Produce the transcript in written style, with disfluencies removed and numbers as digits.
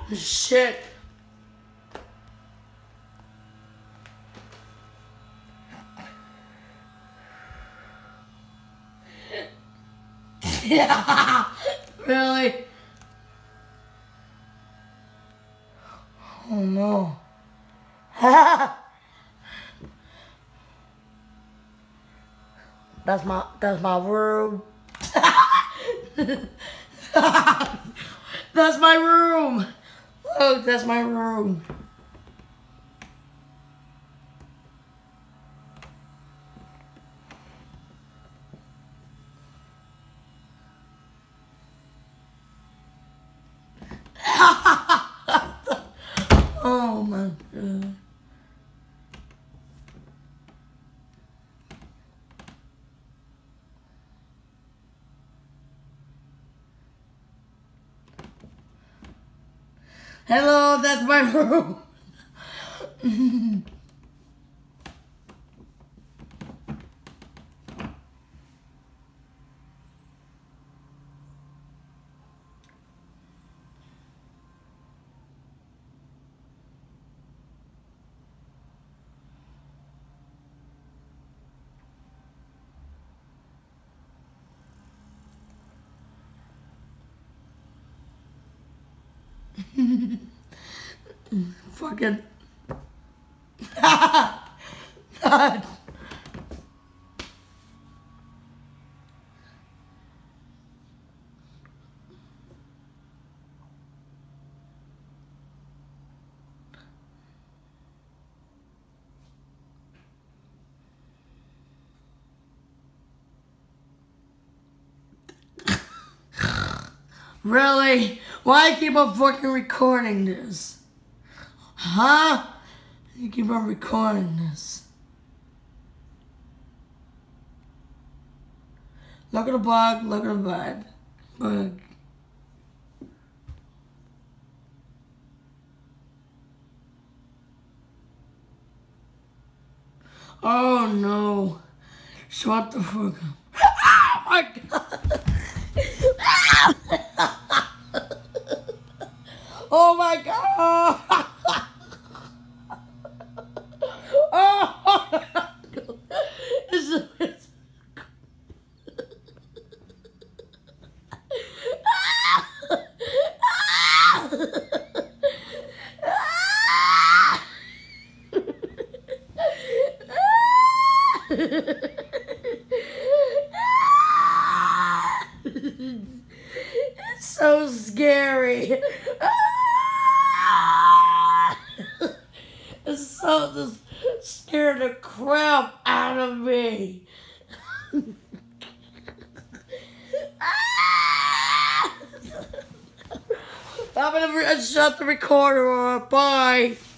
Shit. Yeah. Really? Oh no. That's my room. That's my room. Look, that's my room. Oh my God. Hello, that's my room. Fucking. God. Really? Why keep on fucking recording this? Huh? You keep on recording this. Look at the bug, look at the bug. Bug. Oh no. Shut the fuck up. Oh my God. Oh my God. Oh my God. It's so scary. It's so just scared the crap out of me. I'm gonna shut the recorder off. Bye.